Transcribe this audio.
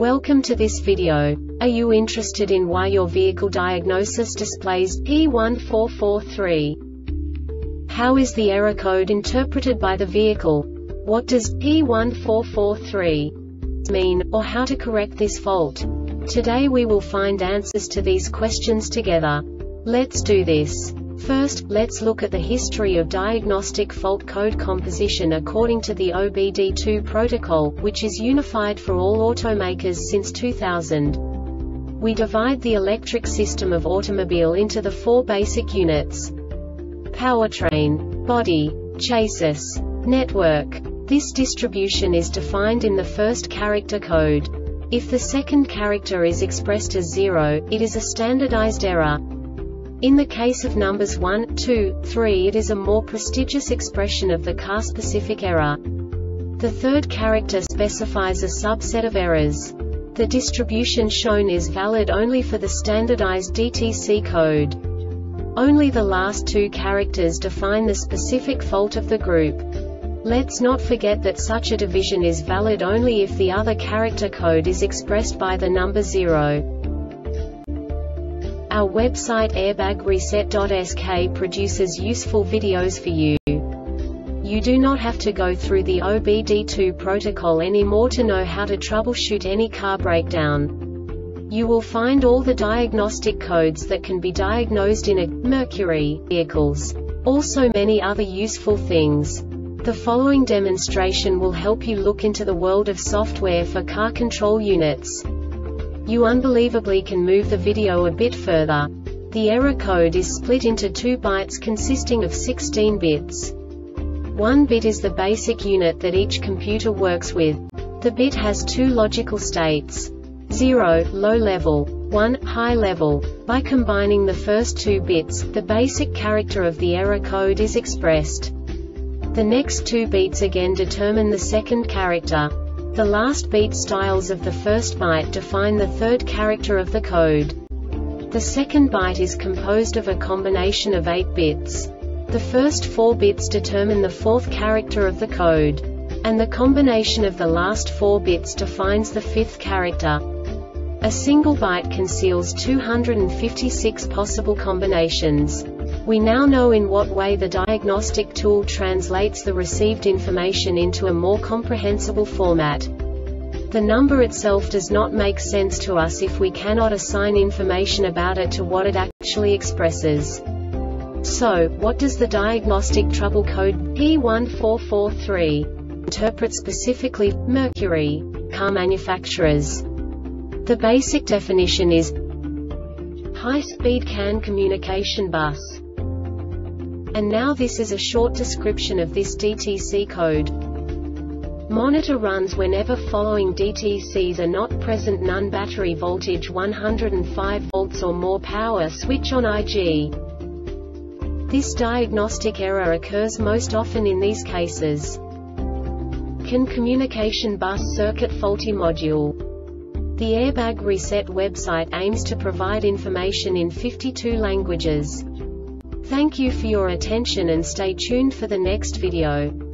Welcome to this video. Are you interested in why your vehicle diagnosis displays P1443? How is the error code interpreted by the vehicle? What does P1443 mean, or how to correct this fault? Today we will find answers to these questions together. Let's do this. First, let's look at the history of diagnostic fault code composition according to the OBD2 protocol, which is unified for all automakers since 2000. We divide the electric system of automobile into the four basic units: powertrain, body, chassis, network. This distribution is defined in the first character code. If the second character is expressed as 0, it is a standardized error. In the case of numbers 1, 2, 3, it is a more prestigious expression of the car-specific error. The third character specifies a subset of errors. The distribution shown is valid only for the standardized DTC code. Only the last two characters define the specific fault of the group. Let's not forget that such a division is valid only if the other character code is expressed by the number 0. Our website airbagreset.sk produces useful videos for you. You do not have to go through the OBD2 protocol anymore to know how to troubleshoot any car breakdown. You will find all the diagnostic codes that can be diagnosed in a Mercury vehicles. Also many other useful things. The following demonstration will help you look into the world of software for car control units. You unbelievably can move the video a bit further. The error code is split into 2 bytes consisting of 16 bits. 1 bit is the basic unit that each computer works with. The bit has 2 logical states: 0, low level, 1, high level. By combining the first 2 bits, the basic character of the error code is expressed. The next 2 beats again determine the second character. The last beat styles of the first byte define the third character of the code. The second byte is composed of a combination of 8 bits. The first 4 bits determine the fourth character of the code. And the combination of the last 4 bits defines the fifth character. A single byte conceals 256 possible combinations. We now know in what way the diagnostic tool translates the received information into a more comprehensible format. The number itself does not make sense to us if we cannot assign information about it to what it actually expresses. So, what does the diagnostic trouble code P1443 interpret specifically for Mercury car manufacturers? The basic definition is high-speed CAN communication bus. And now this is a short description of this DTC code. Monitor runs whenever following DTCs are not present: none, battery voltage 105 volts or more, power switch on IG. This diagnostic error occurs most often in these cases: CAN communication bus circuit faulty module. The Airbag Reset website aims to provide information in 52 languages. Thank you for your attention and stay tuned for the next video.